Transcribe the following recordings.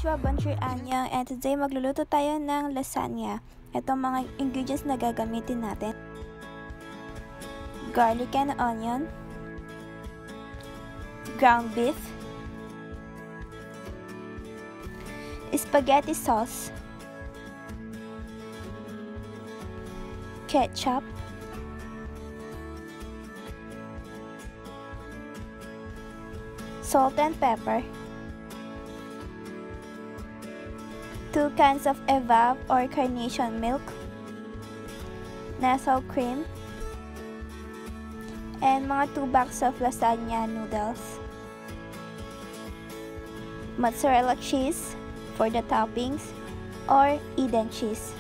Joshua, bonjour Anya, and today magluluto tayo ng lasagna. Ito mga ingredients na gagamitin natin. Garlic and onion, ground beef, spaghetti sauce, ketchup, salt and pepper, 2 cans of evap or carnation milk, nasal cream, and mga 2 bags of lasagna noodles, mozzarella cheese for the toppings, or Eden cheese.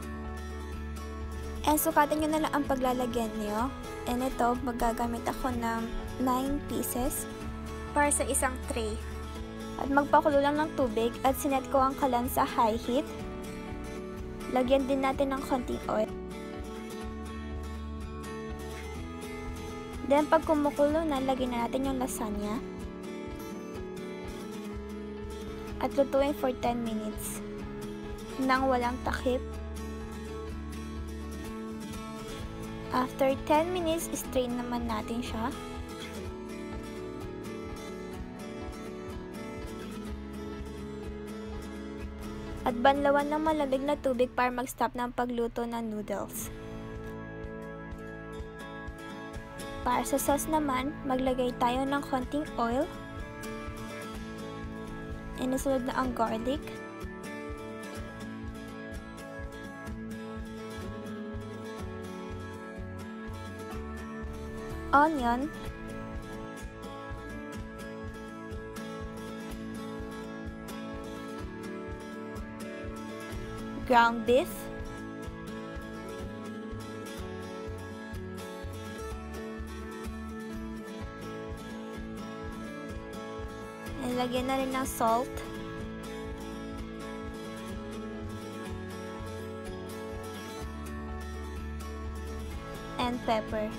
And sukatan nyo na lang ang paglalagyan nyo. And ito, magagamit ako ng 9 pieces para sa isang tray. At magpakulo lang ng tubig at sinet ko ang kalan sa high heat. Lagyan din natin ng konting oil. Then pag kumukulo na, lagyan na natin yung lasagna. At lutuin for 10 minutes nang walang takip. After 10 minutes, strain naman natin siya. At banlawan ng malamig na tubig para mag-stop ng pagluto ng noodles. Para sa sauce naman, maglagay tayo ng konting oil. And nasunod na ang garlic. Onion. Ground beef, and lagyan na rin ng salt, and pepper.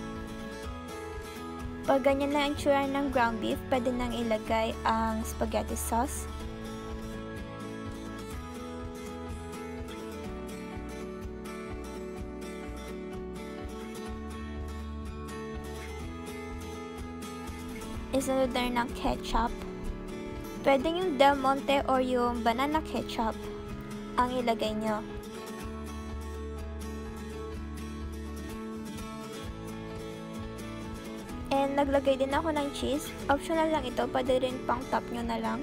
Pag ganyan na ang tsura ng ground beef, pwede nang ilagay ang spaghetti sauce. Isunod na rin ng ketchup. Pwede yung Del Monte or yung banana ketchup ang ilagay nyo. And naglagay din ako ng cheese. Optional lang ito, pwede rin pang top nyo na lang.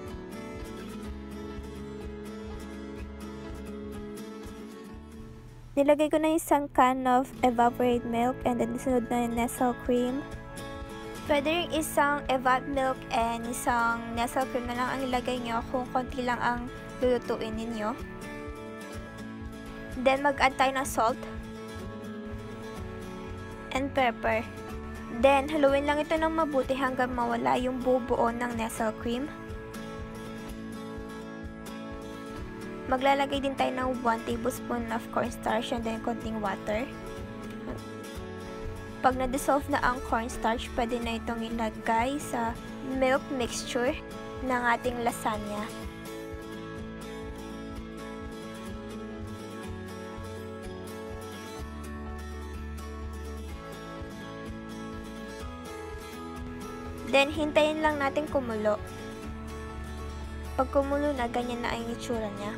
Nilagay ko na yung isang can of evaporated milk and then isunod na yung nasal cream. Pwede rin isang evap milk and isang nasal cream na lang ang ilagay nyo kung konti lang ang lulutuin ninyo. Then mag-add tayo ng salt and pepper. Then haluin lang ito ng mabuti hanggang mawala yung bubuo ng nasal cream. Maglalagay din tayo ng 1 tablespoon of cornstarch and then konting water. Pag na-dissolve na ang cornstarch, pwede na itong ilagay sa milk mixture ng ating lasagna. Then, hintayin lang natin kumulo. Pag kumulo na, ganyan na ang itsura niya.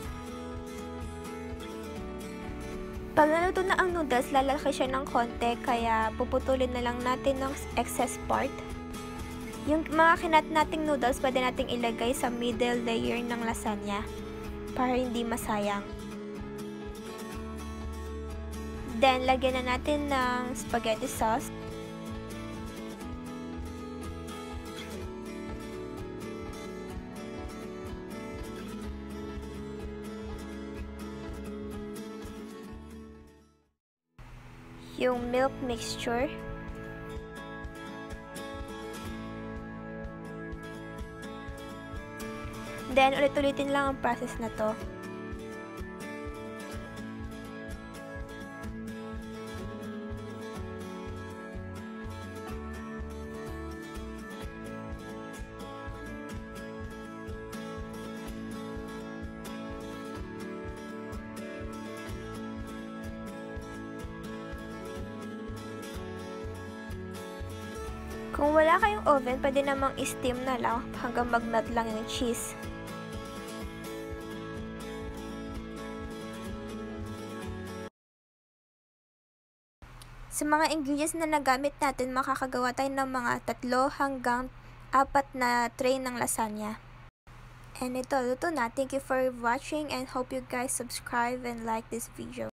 Pag naluto na ang noodles, lalaki siya ng konti, kaya puputulin na lang natin ng excess part. Yung mga kinat nating noodles, pwede nating ilagay sa middle layer ng lasagna para hindi masayang. Then, lagyan na natin ng spaghetti sauce. Yung milk mixture. Then, ulit-ulitin lang ang process na to. Kung wala kayong oven, pwede namang i-steam na lang hanggang mag-melt lang yung cheese. Sa mga ingredients na nagamit natin, makakagawa tayo ng mga 3 hanggang 4 na tray ng lasagna. And ito, luto na. Thank you for watching and hope you guys subscribe and like this video.